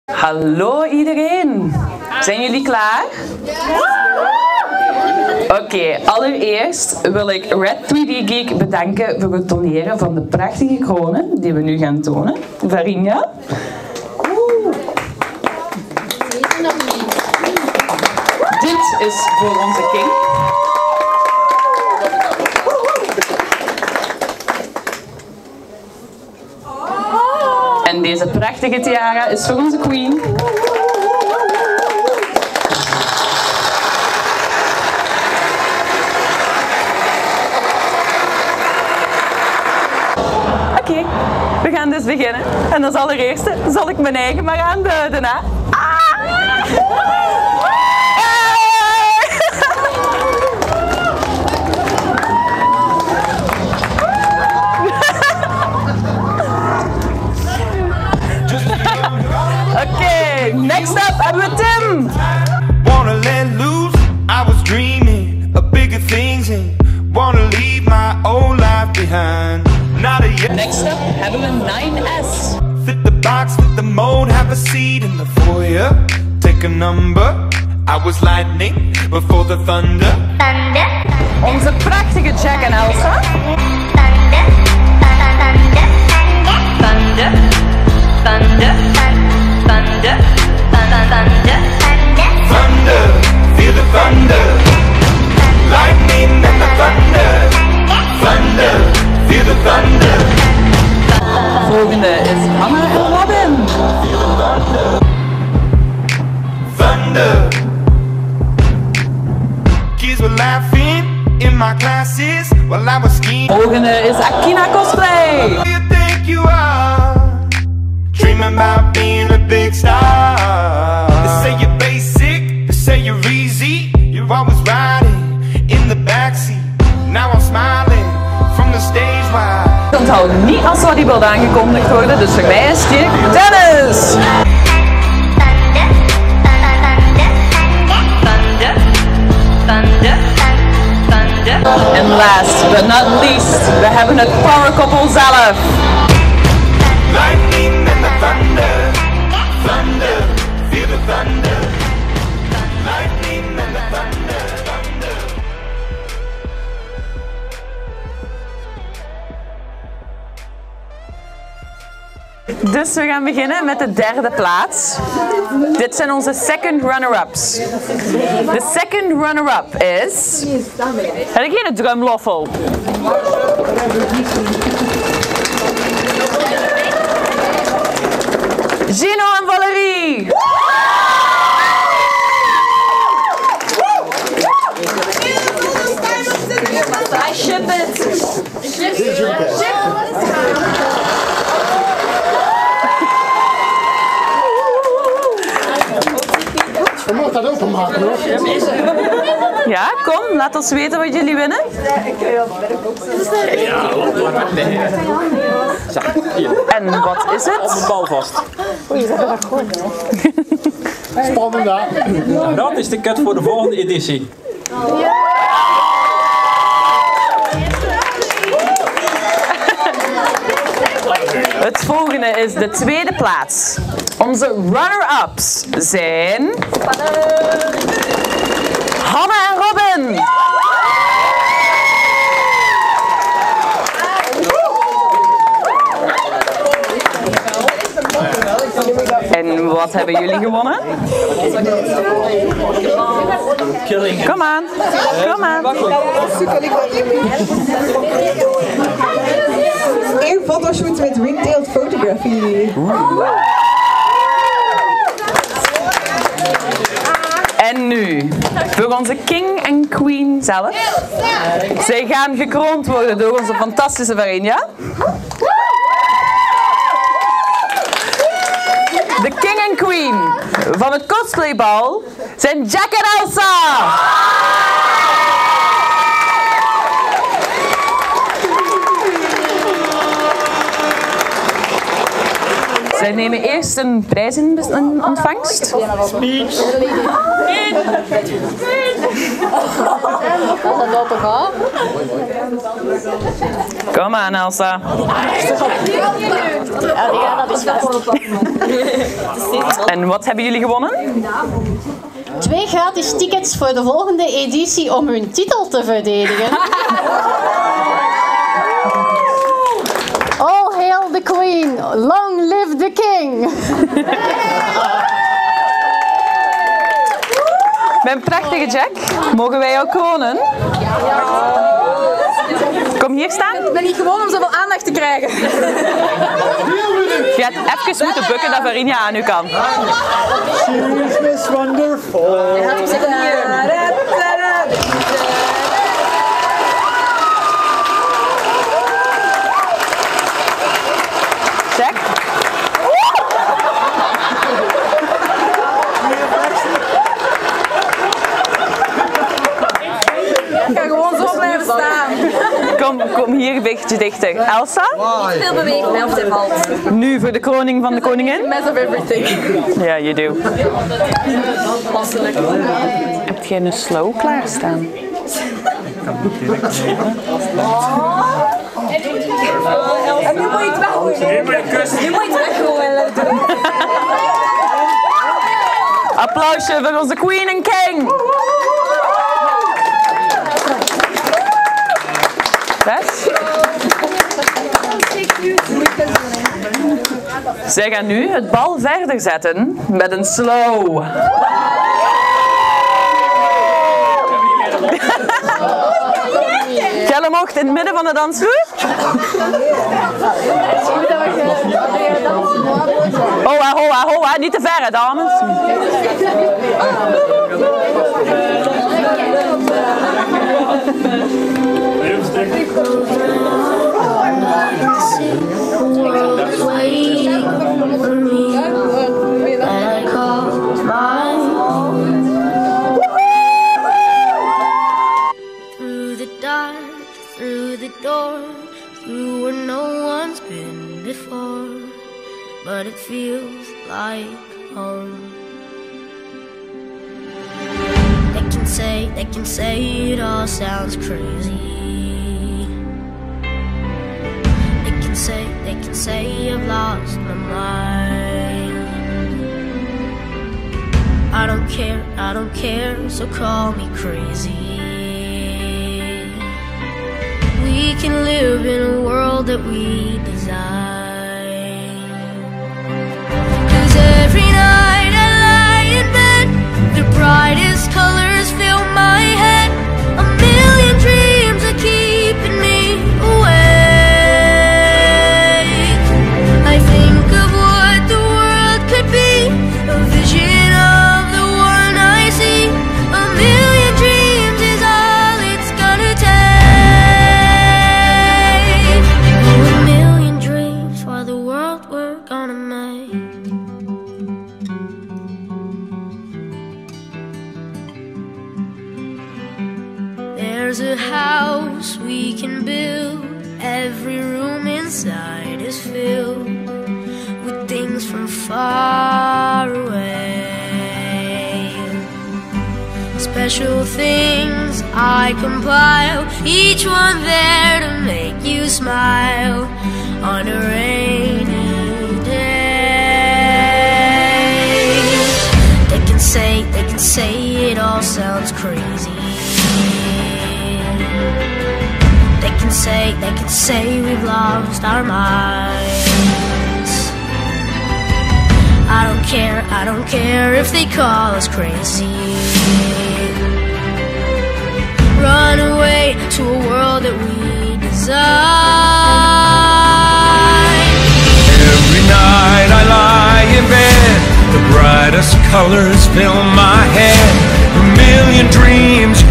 Hallo iedereen, zijn jullie klaar? Oké, allereerst wil ik Red 3D Geek bedanken voor het toneren van de prachtige kronen die we nu gaan tonen. Varinja. Dit is voor onze king. En deze prachtige tiara is voor onze queen. Oké, we gaan dus beginnen. En als allereerste zal ik mijn eigen maar aanduiden. Hè? Oké, next up hebben we Tim. Wanna let loose, I was dreaming of bigger things and wanna leave my old life behind. Not a yet. Next up hebben we 9S. Fit the box, fit the mold, have a seat in the foyer. Take a number, I was lightning before the thunder. Onze prachtige Jack en Elsa. Thunder, thunder, thunder, thunder, thunder, Thunder, feel the thunder. Lightning and the thunder. Thunder, feel the thunder. Volgende is Anna en Robin. Thunder. Kids were laughing in my classes while I was skiing. Volgende is Akina Cosplay. Who you think you are? Dreaming about being a big star. They say you're basic, they say you're easy. You're always riding in the backseat. Now I'm smiling from the stage while. Onthoud niet als bodybuild aangekondigd worden, dus voor mij is het Dennis. thunder, thunder, thunder. En last but not least, we hebben het power couple zelf. Lightning and the thunder. Thunder, feel the thunder. Lightning and the thunder. Thunder. Dus we gaan beginnen met de derde plaats. Dit zijn onze second runner-ups. De second runner-up is... Heb ik geen drumloffel? Gino en Valerie! I ship it! Je mag dat openmaken hoor. Ja, kom, laat ons weten wat jullie winnen. En wat is het? Op een bal vast. Spannend hè? Dat is de cut voor de volgende editie. Het volgende is de tweede plaats. Onze runner-ups zijn... Hanna en Robin. En wat hebben jullie gewonnen? Kom aan, kom aan. Een fotoshoot met Ringtailed Photography. En nu, voor onze king en queen zelf. Zij gaan gekroond worden door onze fantastische Varinja. De king en queen van het cosplaybal zijn Jack en Elsa. Zij nemen eerst een prijs in ontvangst. Kom aan, Elsa. En wat hebben jullie gewonnen? 2 gratis tickets voor de volgende editie om hun titel te verdedigen. All hail the Queen, long live the King. Mijn prachtige Jack, mogen wij jou kronen? Kom hier staan. Ik ben niet gewoon om zoveel aandacht te krijgen. Je gaat even moeten bukken dat Varinia aan u kan. She is wonderful. Jack? Ik ga gewoon zo blijven staan. Kom hier een beetje dichter. Elsa? Veel bewegen of de valt. Nu voor de kroning van de koningin. Mess of everything. Ja, you do. Heb jij een slow klaarstaan? En nu moet je het weggooien. Nu moet je het weggooien. Applausje voor onze Queen en King. Yes. Zij gaan nu het bal verder zetten met een slow. Gelle mocht in het midden van de dansvloer. Hoa, hoa, hoa, niet te ver, hè, dames. Through the door, through where no one's been before, but it feels like home. They can say it all sounds crazy. They can say I've lost my mind. I don't care, so call me crazy. We can live in a world that we design. 'Cause every night I lie in bed, the brightest colors fill my head. A million dreams are keeping me awake. I think of what the world could be, a vision of the one I see. A million dreams is all it's gonna take. We're gonna make. There's a house we can build. Every room inside is filled with things from far away. Special things I compile, each one there to make you smile on a rainy day. They can say it all sounds crazy. They can say we've lost our minds. I don't care if they call us crazy. Run away to a world that we design. Every night I lie in bed, the brightest colors fill my head. A million dreams